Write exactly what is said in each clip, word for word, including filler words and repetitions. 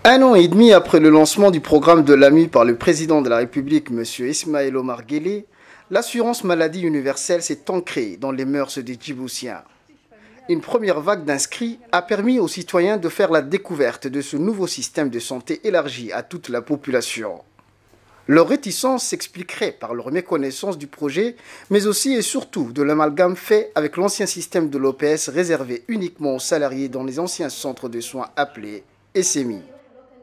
Un an et demi après le lancement du programme de l'A M U par le président de la République, M. Ismaël Omar Guelleh, l'assurance maladie universelle s'est ancrée dans les mœurs des Djiboutiens. Une première vague d'inscrits a permis aux citoyens de faire la découverte de ce nouveau système de santé élargi à toute la population. Leur réticence s'expliquerait par leur méconnaissance du projet, mais aussi et surtout de l'amalgame fait avec l'ancien système de l'O P S réservé uniquement aux salariés dans les anciens centres de soins appelés S M I.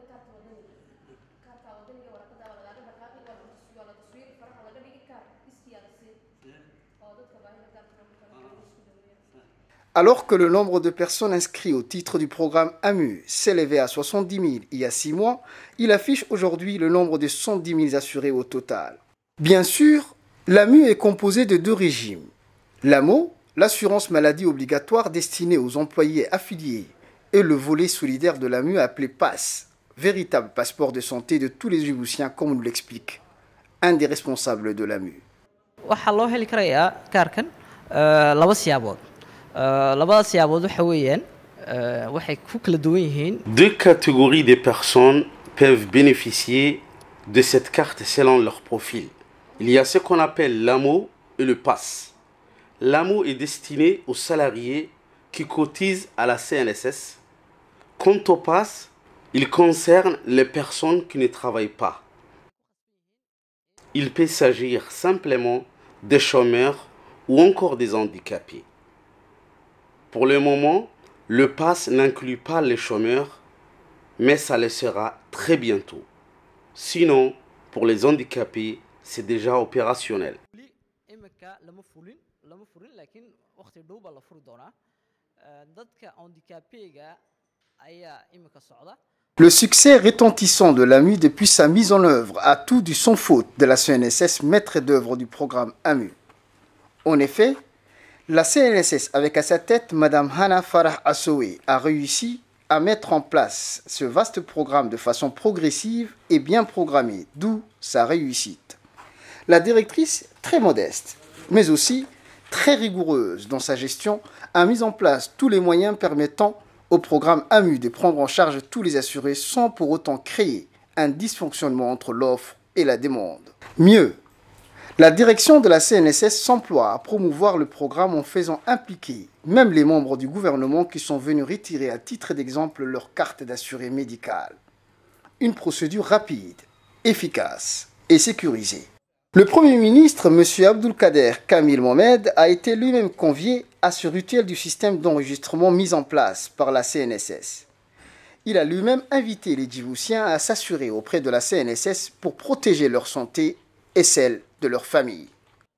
Alors que le nombre de personnes inscrites au titre du programme A M U s'élevait à soixante-dix mille il y a six mois, il affiche aujourd'hui le nombre de cent dix mille assurés au total. Bien sûr, l'A M U est composé de deux régimes. L'A M O, l'assurance maladie obligatoire destinée aux employés affiliés, et le volet solidaire de l'A M U appelé PASS, véritable passeport de santé de tous les Djiboutiens, comme nous l'explique un des responsables de l'A M U. Deux catégories de personnes peuvent bénéficier de cette carte selon leur profil. Il y a ce qu'on appelle l'A M O et le PASS. L'A M O est destiné aux salariés qui cotisent à la C N S S. Quant au PASS, il concerne les personnes qui ne travaillent pas. Il peut s'agir simplement des chômeurs ou encore des handicapés. Pour le moment, le PASS n'inclut pas les chômeurs, mais ça le sera très bientôt. Sinon, pour les handicapés, c'est déjà opérationnel. Le succès retentissant de l'A M U depuis sa mise en œuvre a tout du sans faute de la C N S S, maître d'œuvre du programme A M U. En effet, la C N S S, avec à sa tête Mme Hana Farah Assoué, a réussi à mettre en place ce vaste programme de façon progressive et bien programmée, d'où sa réussite. La directrice, très modeste, mais aussi très rigoureuse dans sa gestion, a mis en place tous les moyens permettant au programme A M U de prendre en charge tous les assurés sans pour autant créer un dysfonctionnement entre l'offre et la demande. Mieux, la direction de la C N S S s'emploie à promouvoir le programme en faisant impliquer même les membres du gouvernement qui sont venus retirer à titre d'exemple leur carte d'assuré médical. Une procédure rapide, efficace et sécurisée. Le Premier ministre, M. Abdulkader Kamil Mohamed, a été lui-même convié à ce rituel du système d'enregistrement mis en place par la C N S S. Il a lui-même invité les Djiboutiens à s'assurer auprès de la C N S S pour protéger leur santé et celle de leur famille.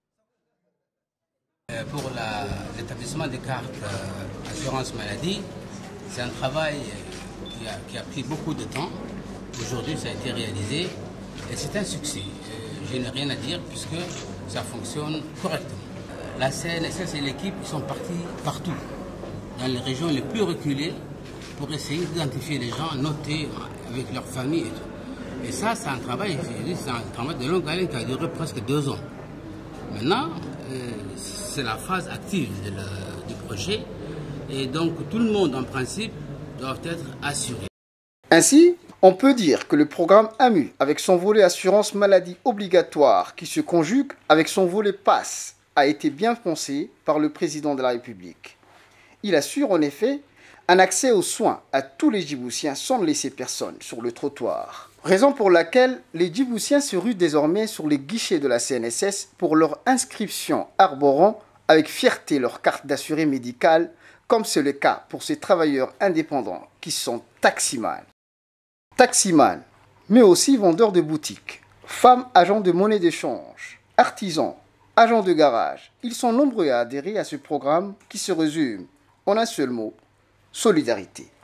Pour l'établissement des cartes euh, assurance maladie, c'est un travail qui a, qui a pris beaucoup de temps. Aujourd'hui, ça a été réalisé et c'est un succès. Je n'ai rien à dire puisque ça fonctionne correctement. La C N S S et l'équipe sont partis partout, dans les régions les plus reculées, pour essayer d'identifier les gens, noter avec leur famille et tout. Et ça, c'est un travail, c'est un travail de longue haleine qui a duré presque deux ans. Maintenant, euh, c'est la phase active de le, du projet, et donc tout le monde, en principe, doit être assuré. Ainsi, on peut dire que le programme A M U, avec son volet assurance maladie obligatoire qui se conjugue avec son volet PASS, a été bien pensé par le président de la République. Il assure en effet un accès aux soins à tous les Djiboutiens sans laisser personne sur le trottoir. Raison pour laquelle les Djiboutiens se ruent désormais sur les guichets de la C N S S pour leur inscription arborant avec fierté leur carte d'assuré médical, comme c'est le cas pour ces travailleurs indépendants qui sont taximans. Taximans, mais aussi vendeurs de boutiques, femmes agents de monnaie d'échange, artisans, agents de garage. Ils sont nombreux à adhérer à ce programme qui se résume en un seul mot, solidarité.